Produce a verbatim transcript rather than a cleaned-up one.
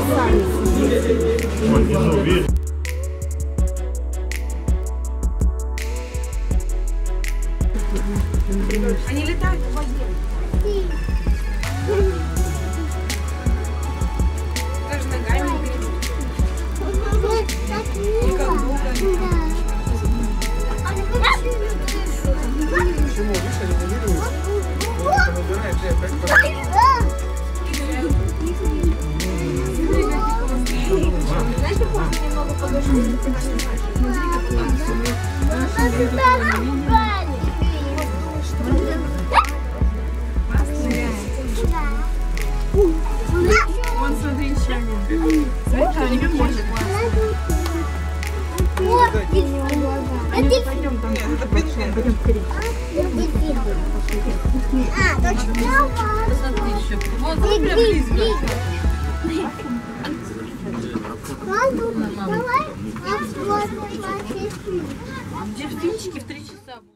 Внизу, видишь? Они летают в воде. Даже ногами не перейдут. И как долго они там. Почему? Видишь, они набирают. Он набирает, и опять подходит. Знаешь, как можно немного погашить? Вон, смотри, еще один. Смотри, они как можно Пойдем там. Нет, это пингвин. Пойдем скорее. А, точно. Посмотри еще. Вот, прям близко. Давай. Дельфинчики в три часа.